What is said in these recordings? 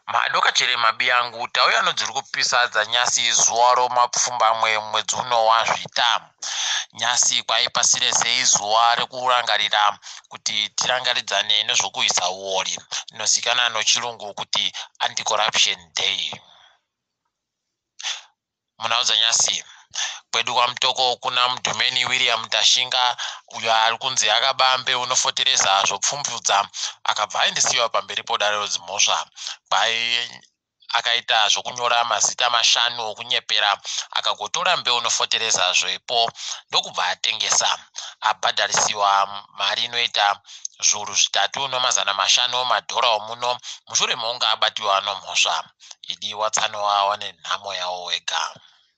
Madoka chere mabiyangu tauya nodziri kupisadza nyasi zuwa romapfumbamwe mwedzi uno wazvita. Nyasi kwaipasire sei zuwa rekurangarira kuti tirangaridzane nezvokuisa uori inozikanwa nochirungu kuti anti-corruption day. Munaudza nyasi kwedu kwaMutoko kuna Mudhumeni William Tashinga uyo ari kunzi akabambe unofotereza zvopfumvudza akabva aendesiwa pamberi podare rodzimhosva kwai akaita zvokunyora mazita 5 okunyepera akagotora mbeu unofotereza zvepo ndokubva atengesa abhadharisiwa mari inoita zviuru 3 nemazana 5 emadhora omuno mushure mounga abatiwa nomhosva idi watsanowa wane nhamo yawo wega.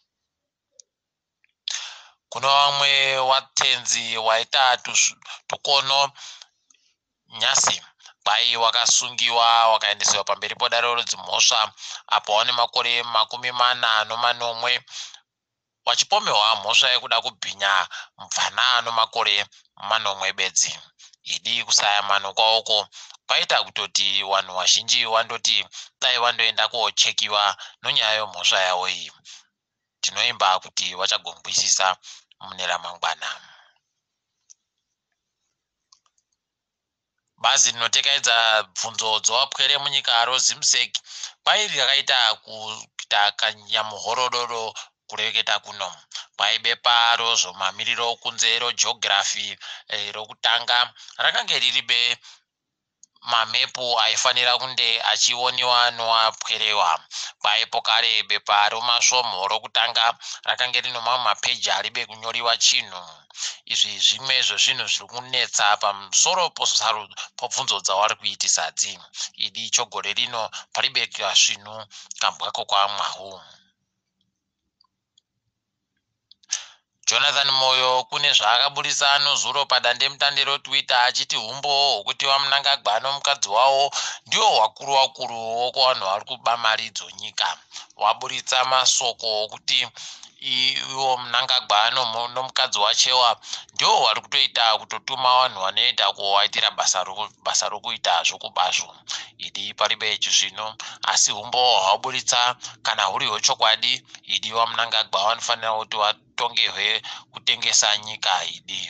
Kuna wamwe watenzi waita tukono nyasi kwai wakasungiwa wakaendeswa pamberi podare rodzimhosva apo wane makore 40 wachipomerwa mhosva yekuda kubhinya mubvana nemakore 40 bedzi. Idi kusaya mano kwawoko kwaita kutoti vanhu vazhinji wandoti dai wandoenda kochekiwa nonyaya yemhosva yawo iyi. Tinoimba kuti vachagongwisisa mune ramangwana. Bazi rinotekedza bvunzo dzowapwere munyika roZimsek kwai rakaita kuita kanyamuhorodoro kureketa kuno kwaibepa rozvomamiriro kunze rogeography rokutanga rakange riribe mamepu aifanira kunge achioniwa nowapwerewa kwaipo kare bepa romasvomho rokutanga rakange rino mamwe mapeji aribe kunyoriwa chinhu. Izvi zvimwe zvezvinhu zviri kunetsa pamusoro pobvunzo dzavari kuitisa dzi idi chogore rino paribeka zvinhu kambwako kwamwahu. Jonathan Moyo kune zvaakaburisa nozuro padandemutande roTwitter achiti umbo hwokuti vaMnangagwa nomukadzi wavo ndio wakuru wokuvanhu vari kuba mari dzonyika. Waburitsa masoko okuti ivo Mnangagwa nomukadzi wachewa ndio vari kutoita kutotuma vanhu vanoita kuvaitira basa rokuita zvokubazvo. Idi paribe zvino asi umbo hwaburitsa kana huri hwechokwadi idi vaMnangagwa vanofanira kuti vatongerwe kutengesa nyika idi.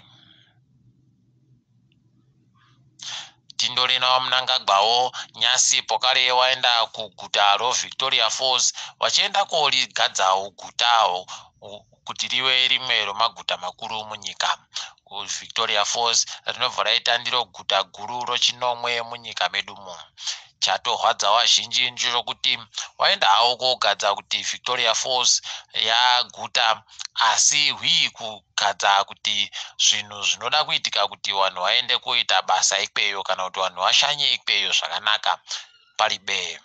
Tindorina vaMnangagwawo nyasi pokare waenda kuguta roVictoria Falls vachienda korigadzawo gutawo kuti rive rimwe remaguta makuru munyika. Victoria Falls rinobva raita ndiro guta guru rochinomwe munyika medumo. Chatohwadza wazhinji ndechokuti waenda hawo kogadza kuti Victoria Falls yaguta asi hwii kugadza kuti zvinhu zvinoda kuitika kuti vanhu vaende koita basa ikweyo kana kuti vanhu vashanye ikweyo zvakanaka paribe.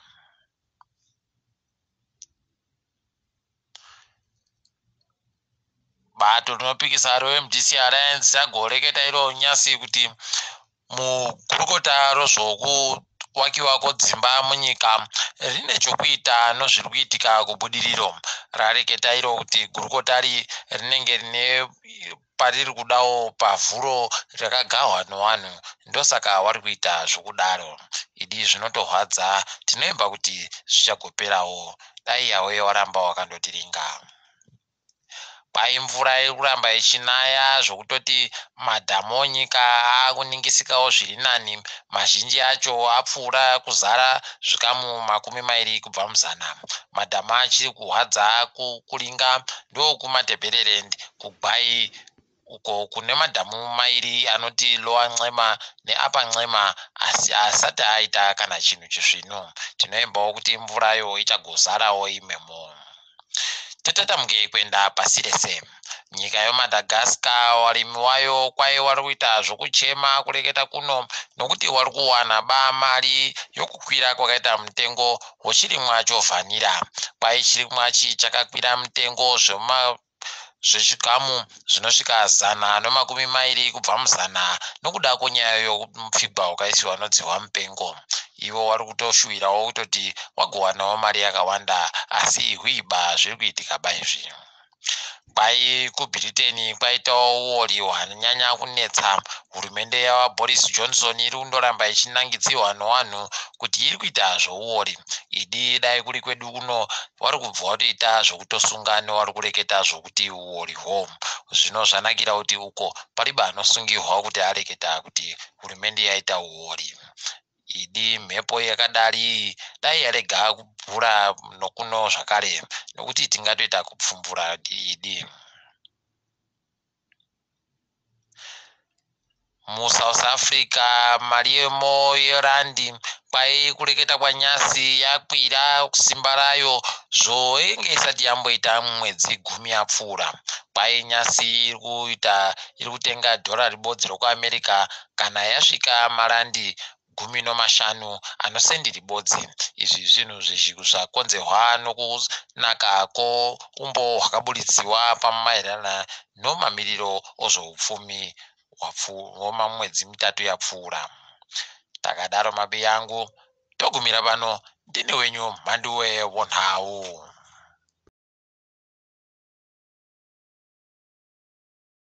Bato rinopikisa roMDC Alliance yagoreketa iro nyasi kuti mugurukota rozvokuwakiwa kwedzimba munyika rine chokuita nozviri kuitika kubudiriro. Rareketa iro kuti gurukotari rinenge rine pariri kudawo pavhuro rakagarwa nevanhu ndosaka vari kuita zvokudaro. Idi zvinotohwadza tinoimba kuti zvichagoperawo dai yawe waramba wakandotiringa. Kwai mvura iri kuramba ichinaya zvokutoti madhamu onyika akuningisikawo zviri nani mazhinji acho apfuura kuzara zvikamu 20 kubva muzana. Madhamu achiri kuhwadza kuringa ndokumaDhebereland kuGwai uko kune madhamu 2 anoti Lower Nxema neUpper Nxema asi asati aita kana chinhu chizvino. Tinoimbawo kuti mvurayo ichagozarawo imemo. Totatamuke kuenda pasi rese. Nyika yeMadagascar varimi vayo kwai vari kuita zvokuchema kureketa kuno nokuti vari kuwana mari yokukwira kwakaita mutengo wechirimwa chovhanira. Kwai chirimwa ichi chakakwira mutengo zvechikamu zvinosvika 120 kubva muzana nokuda kwenyaya yomupfigwa wakaisiwa nodzihwa mupengo. Ivo vari kutoshuwirawo kutoti wagowanawo mari yakawanda asi hwiba zviri kuitika baizvi. kwai kuBritain kwaitawo uori hwanyanya kunetsa. Hurumende yaBoris Johnson iri kundoramba ichinangidzirwa nevanhu kuti iri kuita zvouori. Idi dai kuri kwedu kuno vari kubva vatoita zvokutosunga nevari kureketa zvokuti uorihwo. Zvino zvanakira kuti uko pariba anosungirwa kuti areketa kuti hurumende yaita uori. Idi mhepo yakadari dai yarega kubvura nokuno zvakare, nokuti tingatoita kupfumbura idi. MuSouth Africa mari yemo yerandi kwai kureketa kwanyasi yakwira simba rayo zvoenge isati yamboita mwedzi 10 yapfuura. Kwai nyasi iri kutenga dhora ribodzi rokuAmerica kana yasvika marandi 15 anosendi ribodzi. Izvi zvinhu zvakonzerwa nokunaka kwoumbo hwakabuditsiwa pamaererano nomamiriro ozveupfumi wemamwedzi 3 yapfuura. Takadaro mabe yangu togumira pano. Ndine wenyu Mhanduwe Wonhau.